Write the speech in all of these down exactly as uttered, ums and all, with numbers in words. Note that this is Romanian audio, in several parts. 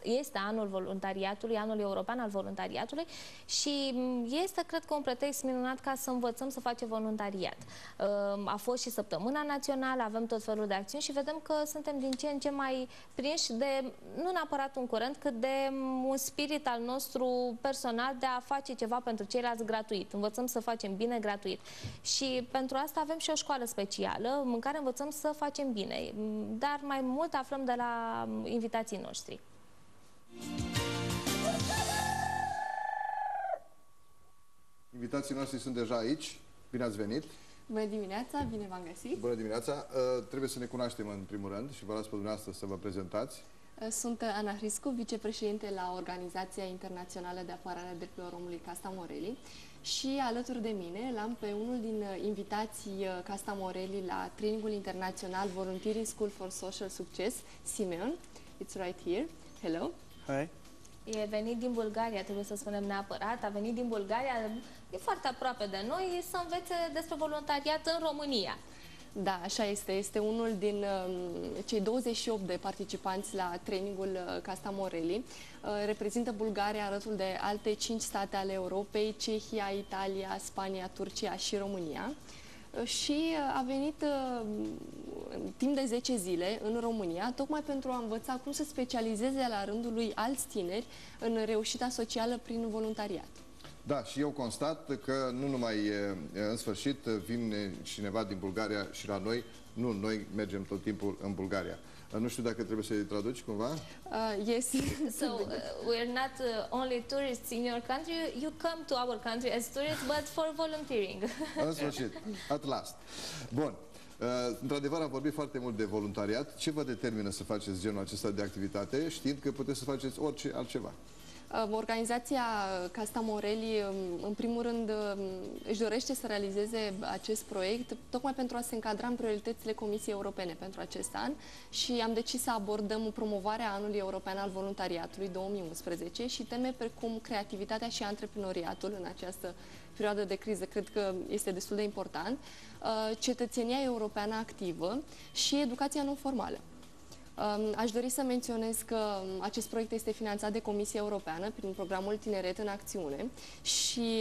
este anul voluntariatului, anul european al voluntariatului și este, cred că, un pretext minunat ca să învățăm să facem voluntariat. A fost și săptămâna națională, avem tot felul de acțiuni și vedem că suntem din ce în ce mai prinși de, nu neapărat un curent, cât de un spirit al nostru personal de a face ceva pentru ceilalți gratuit. Învățăm să facem bine gratuit. Și pentru asta avem și o școală specială în care învățăm să facem bine. Dar mai mult aflăm de la invitații noștri. Invitații noștri sunt deja aici. Bine ați venit! Bună dimineața, bine v-am găsit! Bună dimineața! Uh, trebuie să ne cunoaștem în primul rând și vă las pe dumneavoastră să vă prezentați. Sunt Ana Hriscu, vicepreședinte la Organizația Internațională de Apărare a Drepturilor Omului Casta Morelli și alături de mine l-am pe unul din invitații Casta Morelli la trainingul internațional Volunteering School for Social Success, Simeon. It's right here. Hello! Hi! E venit din Bulgaria, trebuie să spunem neapărat, a venit din Bulgaria, e foarte aproape de noi, să învețe despre voluntariat în România. Da, așa este. Este unul din uh, cei douăzeci și opt de participanți la trainingul uh, Casta Morelli. Uh, reprezintă Bulgaria alături de alte cinci state ale Europei, Cehia, Italia, Spania, Turcia și România. Uh, și uh, a venit uh, în timp de zece zile în România, tocmai pentru a învăța cum să specializeze la rândul lui alți tineri în reușita socială prin voluntariat. Da, și eu constat că nu numai în sfârșit vin cineva din Bulgaria și la noi, nu, noi mergem tot timpul în Bulgaria. Nu știu dacă trebuie să-i traduci cumva? Uh, yes. So, uh, we're not uh, only tourists in your country, you come to our country as tourists, but for volunteering. În sfârșit, at last. Bun. Uh, într-adevăr am vorbit foarte mult de voluntariat. Ce vă determină să faceți genul acesta de activitate, știind că puteți să faceți orice altceva? Organizația Casta Morelli, în primul rând, își dorește să realizeze acest proiect tocmai pentru a se încadra în prioritățile Comisiei Europene pentru acest an și am decis să abordăm promovarea Anului European al Voluntariatului două mii unsprezece și teme precum creativitatea și antreprenoriatul în această perioadă de criză, cred că este destul de important, cetățenia europeană activă și educația non-formală. Aș dori să menționez că acest proiect este finanțat de Comisia Europeană prin programul Tineret în Acțiune și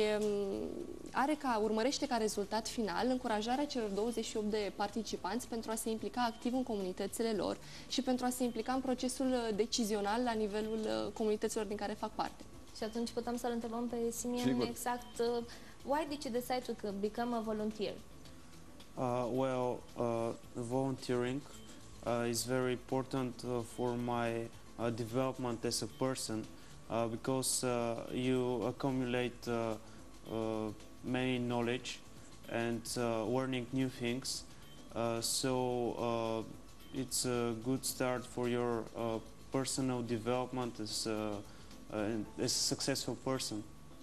are ca, urmărește ca rezultat final încurajarea celor douăzeci și opt de participanți pentru a se implica activ în comunitățile lor și pentru a se implica în procesul decizional la nivelul comunităților din care fac parte. Și atunci putem să-l întrebăm pe Simeon exact, uh, why did you decide to become a volunteer? Uh, well, uh, volunteering Uh, is very important uh, for my uh, development as a person uh, because uh, you accumulate uh, uh, many knowledge and uh, learning new things. Uh, so uh, it's a good start for your uh, personal development as, uh, uh, as a successful person.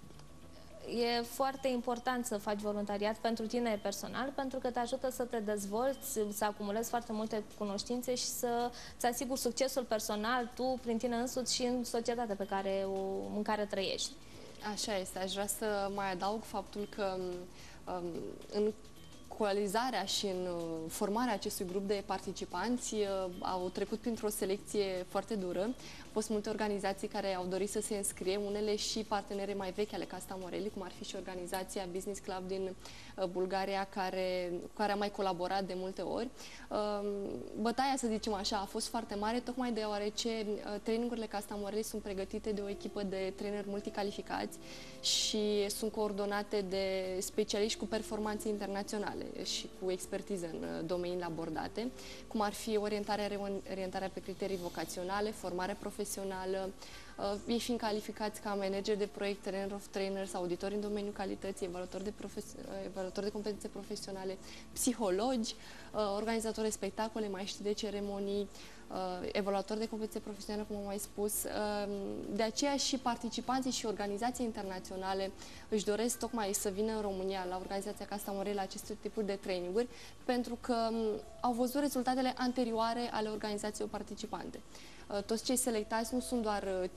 E foarte important să faci voluntariat pentru tine personal, pentru că te ajută să te dezvolți, să acumulezi foarte multe cunoștințe și să-ți asiguri succesul personal tu, prin tine însuți și în societatea pe care o, în care trăiești. Așa este. Aș vrea să mai adaug faptul că um, în coalizarea și în formarea acestui grup de participanți au trecut printr-o selecție foarte dură. Au fost multe organizații care au dorit să se înscrie, unele și partenere mai vechi ale Casta Morelli, cum ar fi și organizația Business Club din Bulgaria, care, cu care am mai colaborat de multe ori. Bătaia, să zicem așa, a fost foarte mare, tocmai deoarece trainingurile Casta Morelli sunt pregătite de o echipă de traineri multicalificați și sunt coordonate de specialiști cu performanțe internaționale și cu expertiză în domeniile abordate, cum ar fi orientarea, orientarea pe criterii vocaționale, formare profesională, ei fiind calificați ca manager de proiect, trainer of trainers, auditori în domeniul calității, evaluatori de, evaluatori de competențe profesionale, psihologi, organizatori de spectacole, maestri de ceremonii, evaluatori de competențe profesionale, cum am mai spus. De aceea și participanții și organizații internaționale își doresc tocmai să vină în România la organizația Casta Morelli la aceste tipuri de traininguri, pentru că au văzut rezultatele anterioare ale organizațiilor participante. Toți cei selectați nu sunt doar tineri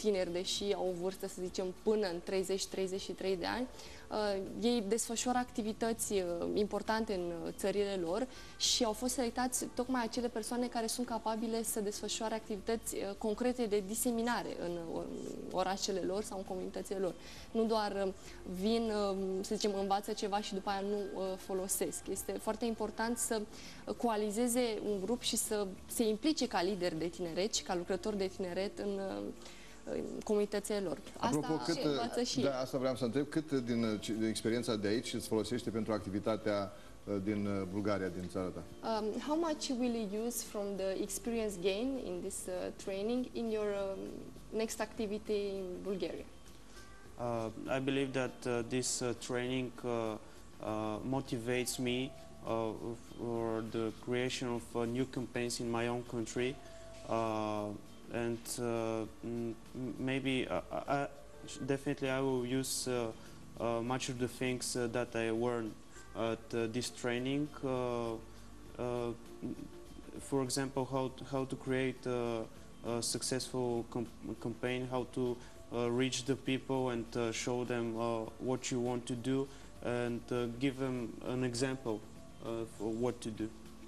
tineri, deși au o vârstă, să zicem, până în treizeci treizeci și trei de ani, uh, ei desfășoară activități uh, importante în țările lor și au fost selectați tocmai acele persoane care sunt capabile să desfășoare activități uh, concrete de diseminare în uh, orașele lor sau în comunitățile lor. Nu doar uh, vin, uh, să zicem, învață ceva și după aia nu uh, folosesc. Este foarte important să coalizeze un grup și să se implice ca lideri de tineret și ca lucrători de tineret în, în comunitățile lor. Asta Apropo, cât, învață și da, asta vreau să întreb, cât din, din experiența de aici îți folosește pentru activitatea din Bulgaria, din țara ta? Um, how much will you use from the experience gain in this uh, training in your um, next activity in Bulgaria? Uh, I believe that uh, this uh, training uh, uh, motivates me uh, for the creation of uh, new campaigns in my own country, uh, and uh, maybe uh, I, definitely I will use uh, uh, much of the things uh, that I learned at uh, this training. Uh, uh, for example, how to, how to create a, a successful com campaign, how to uh, reach the people and uh, show them uh, what you want to do, and uh, give them an example of what to do.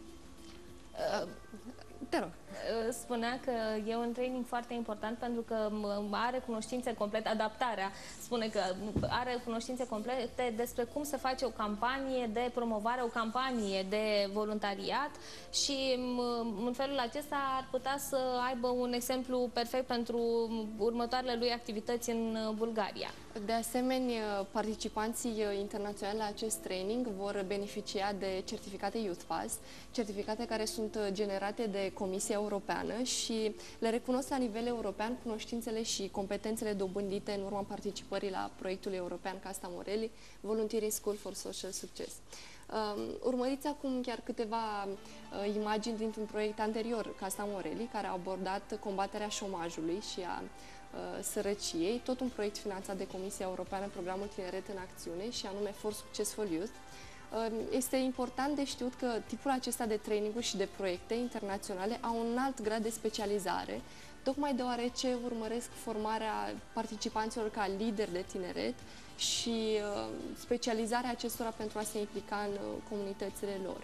Uh, te rog. Spunea că e un training foarte important pentru că are cunoștințe complete, adaptarea spune că are cunoștințe complete despre cum se face o campanie de promovare, o campanie de voluntariat și în felul acesta ar putea să aibă un exemplu perfect pentru următoarele lui activități în Bulgaria. De asemenea, participanții internaționali la acest training vor beneficia de certificate Youth Pass, certificate care sunt generate de Comisia Europeană și le recunosc la nivel european cunoștințele și competențele dobândite în urma participării la proiectul european Casta Morelli, Volunteering School for Social Success. Um, urmăriți acum chiar câteva uh, imagini dintr-un proiect anterior, Casta Morelli, care a abordat combaterea șomajului și a uh, sărăciei, tot un proiect finanțat de Comisia Europeană, Programul Tineret în Acțiune, și anume For Successful Youth. Este important de știut că tipul acesta de traininguri și de proiecte internaționale au un alt grad de specializare, tocmai deoarece urmăresc formarea participanților ca lideri de tineret și specializarea acestora pentru a se implica în comunitățile lor.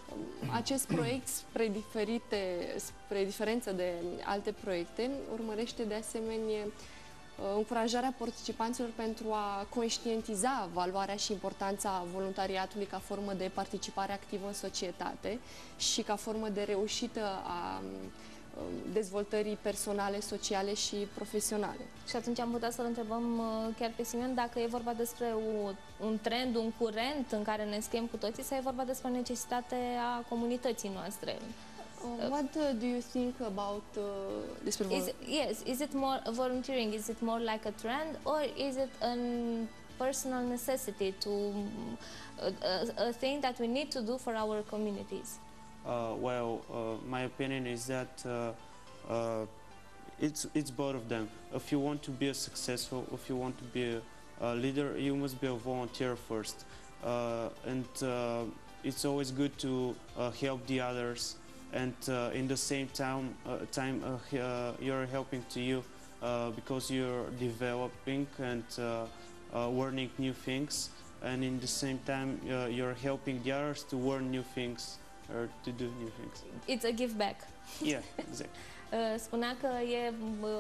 Acest proiect, spre, diferite, spre diferență de alte proiecte, urmărește de asemenea încurajarea participanților pentru a conștientiza valoarea și importanța voluntariatului ca formă de participare activă în societate și ca formă de reușită a dezvoltării personale, sociale și profesionale. Și atunci am putea să-l întrebăm chiar pe Simeon dacă e vorba despre un trend, un curent în care ne scriem cu toții sau e vorba despre necesitate a comunității noastre. Uh, what uh, do you think about uh, this? Is it, yes, is it more volunteering? Is it more like a trend, or is it a personal necessity to uh, a, a thing that we need to do for our communities? Uh, well, uh, my opinion is that uh, uh, it's it's both of them. If you want to be a successful, if you want to be a, a leader, you must be a volunteer first, uh, and uh, it's always good to uh, help the others. And uh, in the same time, uh, time uh, uh, you're helping to you uh, because you're developing and uh, uh, learning new things, and in the same time uh, you're helping the others to learn new things or to do new things. It's a give back. Yeah, exactly. Spunea că e,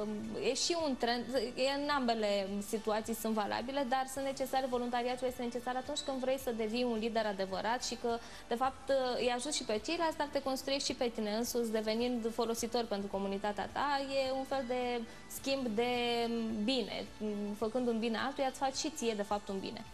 e și un trend, e în ambele situații sunt valabile, dar sunt necesare, voluntariatul este necesar atunci când vrei să devii un lider adevărat și că, de fapt, îi ajut și pe ceilalți, dar te construiești și pe tine însuți, devenind folositor pentru comunitatea ta. E un fel de schimb de bine. Făcând un bine altuia, îți faci și ție, de fapt, un bine.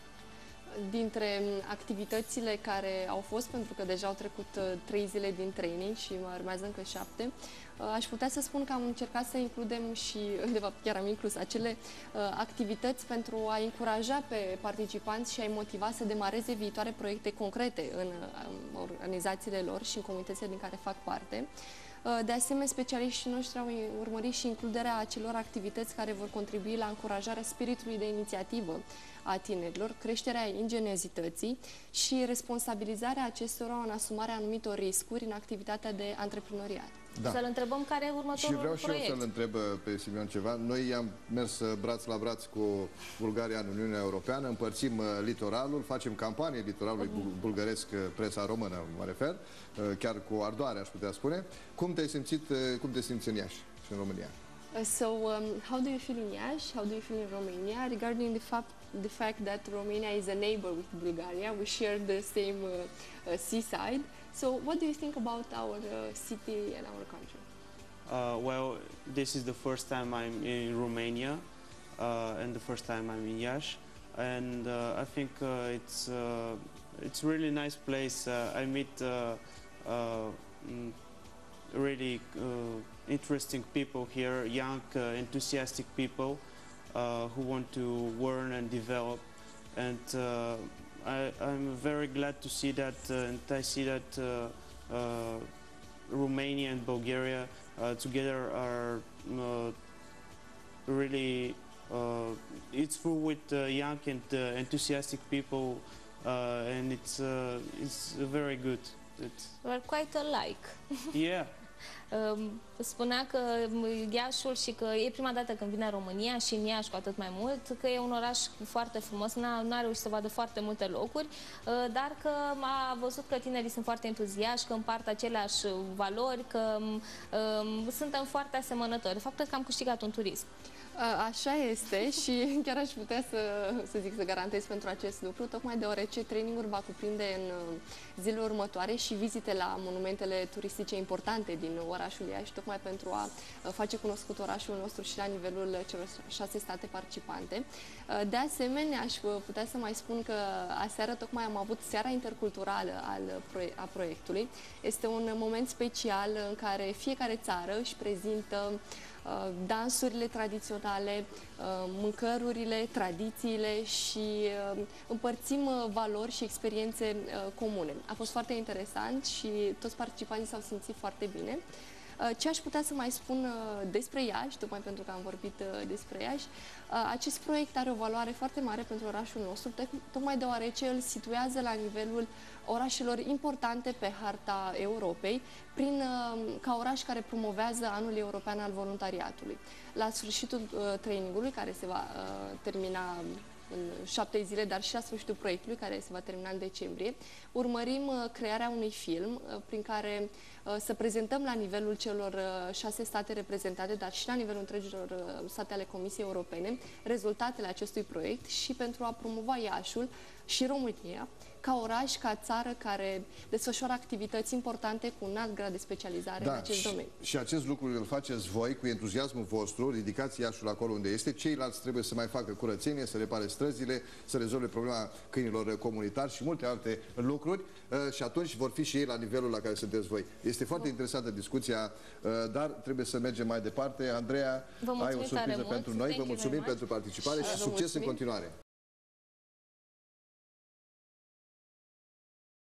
Dintre activitățile care au fost, pentru că deja au trecut trei zile din training și mai urmează încă șapte, aș putea să spun că am încercat să includem și, de fapt chiar am inclus, acele activități pentru a încuraja pe participanți și a-i motiva să demareze viitoare proiecte concrete în organizațiile lor și în comunitățile din care fac parte. De asemenea, specialiștii noștri au urmărit și includerea acelor activități care vor contribui la încurajarea spiritului de inițiativă a tinerilor, creșterea ingeniozității și responsabilizarea acestora în asumarea anumitor riscuri în activitatea de antreprenoriat. Da. Să-l întrebăm care e următorul Și vreau și proiect. eu să-l întreb pe Simion ceva. Noi am mers braț la braț cu Bulgaria în Uniunea Europeană, împărțim litoralul, facem campanie litoralului uh-huh. bulgăresc, presa română mă refer, chiar cu ardoare aș putea spune. Cum te-ai simțit, cum te simți în Iași și în România? Uh, so, um, how do you feel in Iași? How do you feel in Romania regarding the fact the fact that Romania is a neighbor with Bulgaria? We share the same uh, uh, seaside. So, what do you think about our uh, city and our country? Uh, well, this is the first time I'm in Romania, uh, and the first time I'm in Iași, and uh, I think uh, it's uh, it's a really nice place. Uh, I meet uh, uh, really uh, interesting people here, young, uh, enthusiastic people uh, who want to learn and develop, and uh, I, I'm very glad to see that, uh, and I see that uh, uh, Romania and Bulgaria uh, together are uh, really, uh, it's full with uh, young and uh, enthusiastic people, uh, and it's, uh, it's very good. It's, We're quite alike. yeah. Spunea că Iașul și că e prima dată când vine în România și în Iași cu atât mai mult, că e un oraș foarte frumos, n-a reușit să vadă foarte multe locuri, dar că a văzut că tinerii sunt foarte entuziași, că împart aceleași valori, că um, suntem foarte asemănători. De fapt, cred că am câștigat un turism. Așa este și chiar aș putea să, să zic, să garantez pentru acest lucru, tocmai deoarece trainingul va cuprinde în zilele următoare și vizite la monumentele turistice importante din orașul Iași, tocmai pentru a face cunoscut orașul nostru și la nivelul celor șase state participante. De asemenea, aș putea să mai spun că aseară tocmai am avut seara interculturală al proie a proiectului. Este un moment special în care fiecare țară își prezintă dansurile tradiționale, mâncărurile, tradițiile și împărțim valori și experiențe comune. A fost foarte interesant și toți participanții s-au simțit foarte bine. Ce aș putea să mai spun despre Iași, tocmai pentru că am vorbit despre Iași, acest proiect are o valoare foarte mare pentru orașul nostru, tocmai deoarece îl situează la nivelul orașelor importante pe harta Europei, prin, ca oraș care promovează Anul European al Voluntariatului. La sfârșitul trainingului, care se va termina în șapte zile, dar și la sfârșitul proiectului, care se va termina în decembrie, urmărim crearea unui film prin care să prezentăm la nivelul celor șase state reprezentate, dar și la nivelul întregilor state ale Comisiei Europene, rezultatele acestui proiect și pentru a promova Iașul și România ca oraș, ca țară care desfășoară activități importante cu un alt grad de specializare da, în acest și, domeniu. Și acest lucru îl faceți voi cu entuziasmul vostru, ridicați Iașul acolo unde este, ceilalți trebuie să mai facă curățenie, să repare străzile, să rezolve problema câinilor comunitari și multe alte lucruri și atunci vor fi și ei la nivelul la care sunteți voi. Este foarte interesantă discuția, dar trebuie să mergem mai departe. Andreea, ai o surpriză pentru noi. Vă mulțumim pentru participare și succes în continuare.